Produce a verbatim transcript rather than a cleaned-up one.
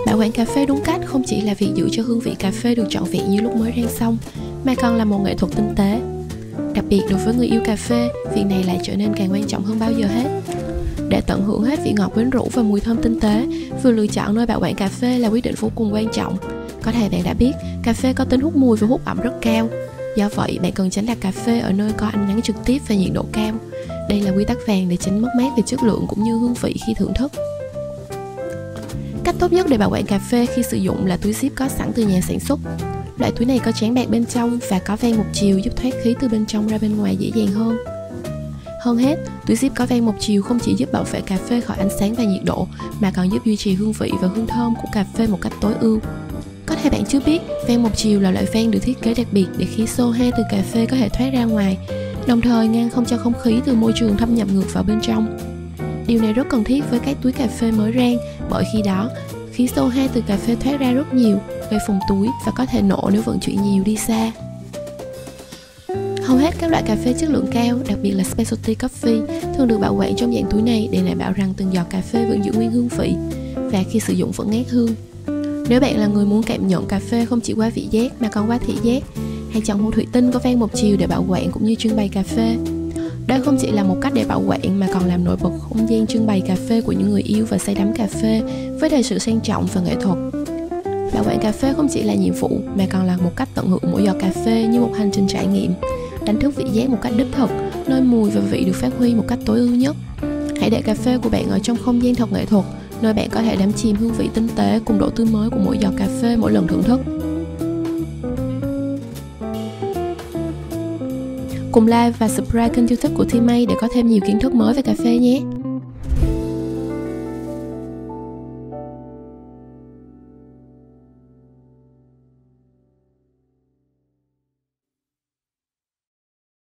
Bảo quản cà phê đúng cách không chỉ là việc giữ cho hương vị cà phê được trọn vẹn như lúc mới rang xong, mà còn là một nghệ thuật tinh tế. Đặc biệt đối với người yêu cà phê, việc này lại trở nên càng quan trọng hơn bao giờ hết. Để tận hưởng hết vị ngọt quyến rũ và mùi thơm tinh tế, vừa lựa chọn nơi bảo quản cà phê là quyết định vô cùng quan trọng. Có thể bạn đã biết, cà phê có tính hút mùi và hút ẩm rất cao. Do vậy, bạn cần tránh đặt cà phê ở nơi có ánh nắng trực tiếp và nhiệt độ cao. Đây là quy tắc vàng để tránh mất mát về chất lượng cũng như hương vị khi thưởng thức. Cách tốt nhất để bảo quản cà phê khi sử dụng là túi zip có sẵn từ nhà sản xuất. Loại túi này có tráng bạc bên trong và có van một chiều giúp thoát khí từ bên trong ra bên ngoài dễ dàng hơn. Hơn hết, túi zip có van một chiều không chỉ giúp bảo vệ cà phê khỏi ánh sáng và nhiệt độ, mà còn giúp duy trì hương vị và hương thơm của cà phê một cách tối ưu. Có thể bạn chưa biết, van một chiều là loại van được thiết kế đặc biệt để khí xô hai từ cà phê có thể thoát ra ngoài, đồng thời ngăn không cho không khí từ môi trường thâm nhập ngược vào bên trong. Điều này rất cần thiết với các túi cà phê mới rang, bởi khi đó, khí xô hai từ cà phê thoát ra rất nhiều, gây phồng túi và có thể nổ nếu vận chuyển nhiều đi xa. Hầu hết các loại cà phê chất lượng cao, đặc biệt là specialty coffee, thường được bảo quản trong dạng túi này để đảm bảo rằng từng giọt cà phê vẫn giữ nguyên hương vị và khi sử dụng vẫn ngát hương. Nếu bạn là người muốn cảm nhận cà phê không chỉ qua vị giác mà còn qua thị giác, hãy chọn hũ thủy tinh có van một chiều để bảo quản cũng như trưng bày cà phê. Đây không chỉ là một cách để bảo quản mà còn làm nổi bật không gian trưng bày cà phê của những người yêu và say đắm cà phê với đầy sự sang trọng và nghệ thuật. Bảo quản cà phê không chỉ là nhiệm vụ mà còn là một cách tận hưởng mỗi giọt cà phê như một hành trình trải nghiệm, đánh thức vị giác một cách đích thực, nơi mùi và vị được phát huy một cách tối ưu nhất. Hãy để cà phê của bạn ở trong không gian thật nghệ thuật, nơi bạn có thể đắm chìm hương vị tinh tế cùng độ tươi mới của mỗi giọt cà phê mỗi lần thưởng thức. Cùng like và subscribe kênh YouTube của Thi May để có thêm nhiều kiến thức mới về cà phê nhé.